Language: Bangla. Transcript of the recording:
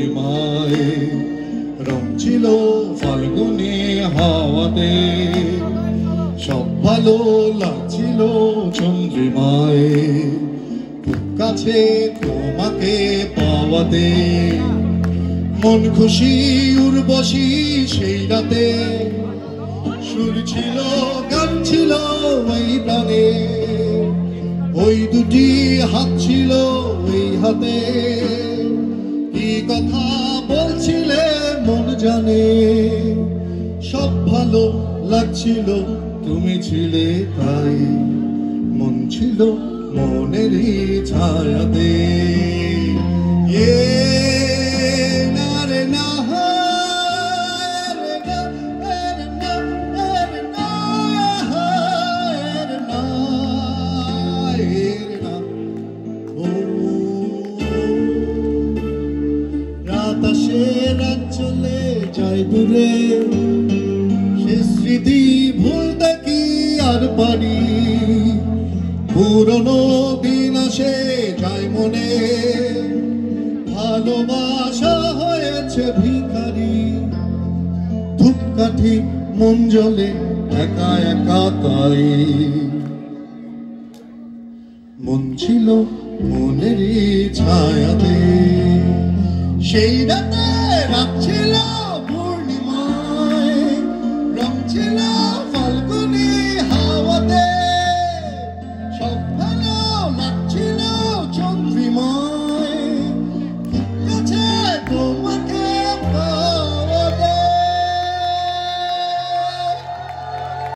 পূর্ণিমায় রং ছিল ফাল্গুনে হাওয়াতে সব ভালো লাগছিল চন্দ্রিমায় খুব কাছে তোমাকে পাওয়াতে মন খুশি উর্বশী সেই রাতে সুর ছিল গান ছিল ওই প্রাণে ওই দুটি হাত ছিল ওই হাতে কি কথা বলছিলে মন জানে সব ভালো লাগছিল তুমি ছিলে তাই মন ছিল মনেরই ছায়াতে রাত চলে যায় দূরে সে স্মৃতি ভুলতে কি আর পারি পুরনো দিন আসে যায় মনে ভালোবাসা হয়েছে ভিখারি ধূপকাঠি মন জ্বলে একা একা তাই মন ছিল মনেরই ছায়াতে সেই রাতে রাত ছিল